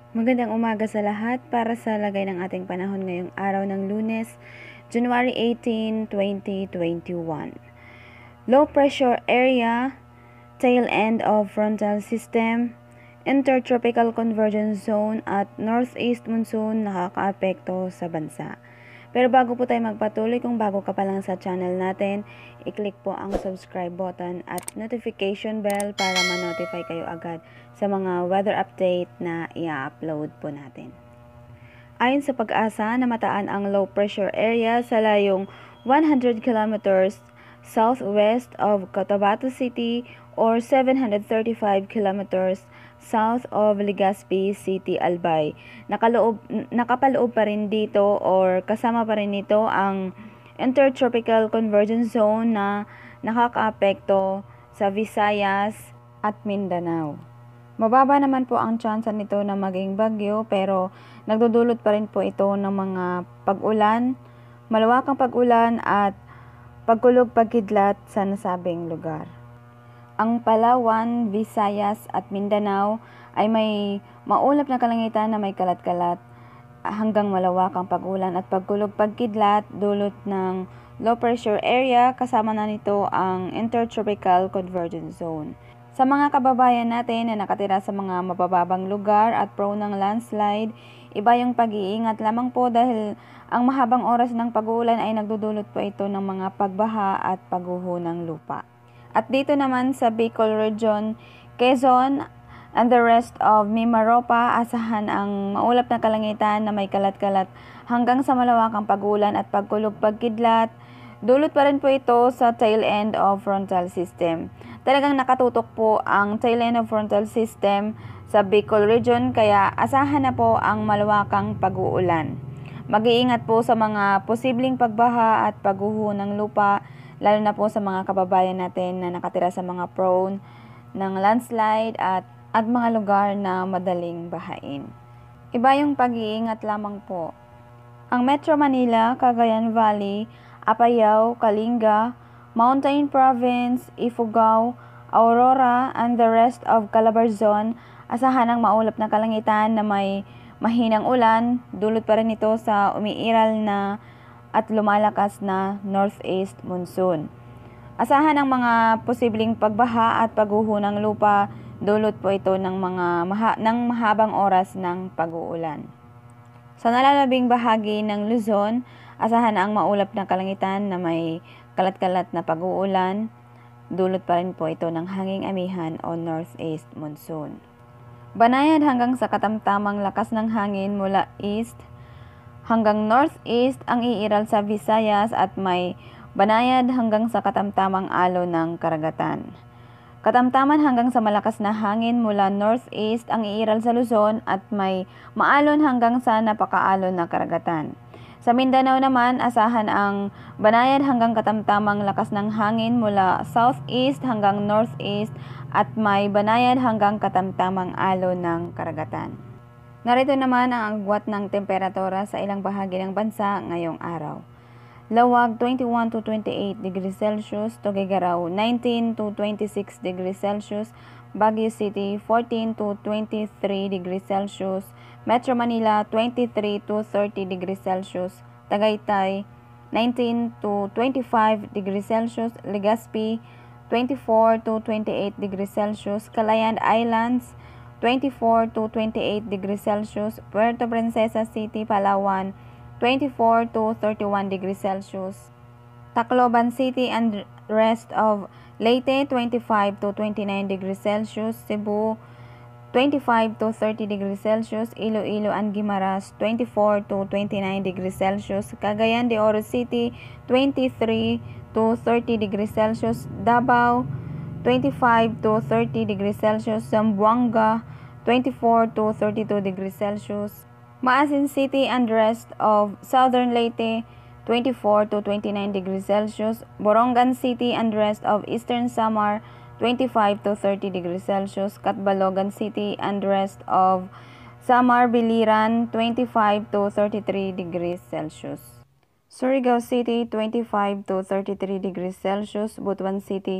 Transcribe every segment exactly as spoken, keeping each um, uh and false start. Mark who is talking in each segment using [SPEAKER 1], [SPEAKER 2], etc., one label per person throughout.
[SPEAKER 1] Magandang umaga sa lahat para sa lagay ng ating panahon ngayong araw ng Lunes, January eighteen, twenty twenty-one. Low pressure area, tail end of frontal system, intertropical convergence zone at northeast monsoon nakakaapekto sa bansa. Pero bago po tayo magpatuloy, kung bago ka pa lang sa channel natin, i-click po ang subscribe button at notification bell para ma-notify kayo agad sa mga weather update na i-upload po natin. Ayon sa Pag-asa, namataan ang low pressure area sa layong one hundred kilometers southwest of Cotabato City or seven hundred thirty-five kilometers south of Legazpi City, Albay. Nakaloob, nakapaloob pa rin dito or kasama pa rin nito ang intertropical convergence zone na nakakaapekto sa Visayas at Mindanao. Mababa naman po ang tsansa nito na maging bagyo, pero nagdudulot pa rin po ito ng mga pag-ulan, malawakang pag-ulan at pagkulog-pagkidlat sa nasabing lugar. Ang Palawan, Visayas at Mindanao ay may maulap na kalangitan na may kalat-kalat hanggang malawakang pag-ulan at pagkulog-pagkidlat dulot ng low pressure area, kasama na nito ang intertropical convergence zone. Sa mga kababayan natin na nakatira sa mga mabababang lugar at prone ng landslide, iba yung pag-iingat lamang po dahil ang mahabang oras ng pag-uulan ay nagdudulot po ito ng mga pagbaha at pagguho ng lupa. At dito naman sa Bicol Region, Quezon, and the rest of Mimaropa, asahan ang maulap na kalangitan na may kalat-kalat hanggang sa malawakang pag-ulan at pagkulog-pagkidlat. Dulot pa rin po ito sa tail end of frontal system. Talagang nakatutok po ang tail end of frontal system sa Bicol Region, kaya asahan na po ang malawakang pag-uulan. Mag-iingat po sa mga posibleng pagbaha at pagguho ng lupa, lalo na po sa mga kababayan natin na nakatira sa mga prone ng landslide at, at mga lugar na madaling bahain. Iba yung pag-iingat lamang po. Ang Metro Manila, Cagayan Valley, Apayao, Kalinga, Mountain Province, Ifugao, Aurora, and the rest of Calabarzon, asahan ang maulap na kalangitan na may mahinang ulan, dulot pa rin ito sa umiiral na at lumalakas na northeast monsoon. Asahan ang mga posibleng pagbaha at pagguho ng lupa, dulot po ito ng mga maha, ng mahabang oras ng pag-uulan. Sa nalalabing bahagi ng Luzon, asahan ang maulap na kalangitan na may kalat-kalat na pag-uulan, dulot pa rin po ito ng hanging amihan o northeast monsoon. Banayad hanggang sa katamtamang lakas ng hangin mula east hanggang northeast ang iiral sa Visayas at may banayad hanggang sa katamtamang alon ng karagatan. Katamtaman hanggang sa malakas na hangin mula northeast ang iiral sa Luzon at may maalon hanggang sa napakaalon na karagatan. Sa Mindanao naman, asahan ang banayad hanggang katamtamang lakas ng hangin mula southeast hanggang northeast at may banayad hanggang katamtamang alon ng karagatan. Narito naman ang agwat ng temperatura sa ilang bahagi ng bansa ngayong araw. Lawag twenty-one to twenty-eight degrees Celsius, Tuguegarao nineteen to twenty-six degrees Celsius, Baguio City fourteen to twenty-three degrees Celsius, Metro Manila twenty-three to thirty degrees Celsius, Tagaytay nineteen to twenty-five degrees Celsius, Legazpi twenty-four to twenty-eight degrees Celsius, Calayan Islands twenty-four to twenty-eight degrees Celsius, Puerto Princesa City, Palawan twenty-four to thirty-one degrees Celsius, Tacloban City and rest of Leyte twenty-five to twenty-nine degrees Celsius, Cebu twenty-five to thirty degrees Celsius, Iloilo and Guimaras twenty-four to twenty-nine degrees Celsius, Cagayan de Oro City twenty-three to thirty degrees Celsius, Davao twenty-five to thirty degrees Celsius, Zamboanga twenty-four to thirty-two degrees Celsius, Maasin City and rest of Southern Leyte twenty-four to twenty-nine degrees Celsius, Borongan City and rest of Eastern Samar twenty-five to thirty degrees Celsius, Catbalogan City and rest of Samar Biliran twenty-five to thirty-three degrees Celsius, Surigao City twenty-five to thirty-three degrees Celsius, Butuan City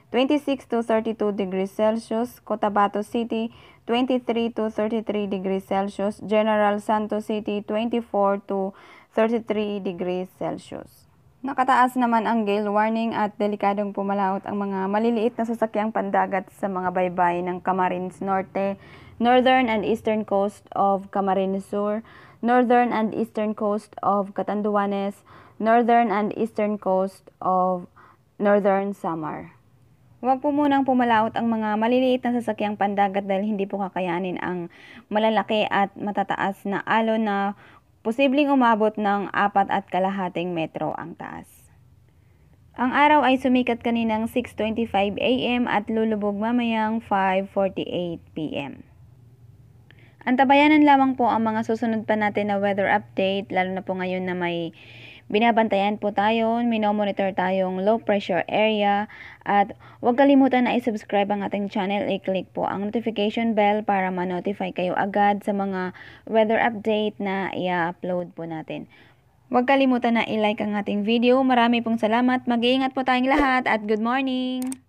[SPEAKER 1] twenty-six to thirty-two degrees Celsius. Cotabato City, twenty-three to thirty-three degrees Celsius. General Santos City, twenty-four to thirty-three degrees Celsius. Nakataas naman ang gale warning at delikadong pumalaot ang mga maliliit na sasakyang pandagat sa mga baybay ng Camarines Norte, northern and eastern coast of Camarines Sur, northern and eastern coast of Catanduanes, northern and eastern coast of Northern Samar. Huwag po munang pumalaot ang mga maliliit na sasakyang pandagat dahil hindi po kakayanin ang malalaki at matataas na alon na posibleng umabot ng apat at kalahating metro ang taas. Ang araw ay sumikat kaninang six twenty-five a m at lulubog mamayang five forty-eight p m Antabayanan lamang po ang mga susunod pa natin na weather update, lalo na po ngayon na may binabantayan po tayo, minomonitor tayong low pressure area, at huwag kalimutan na i-subscribe ang ating channel, i-click po ang notification bell para ma-notify kayo agad sa mga weather update na i-upload po natin. Huwag kalimutan na i-like ang ating video. Marami pong salamat, mag-iingat po tayong lahat at good morning!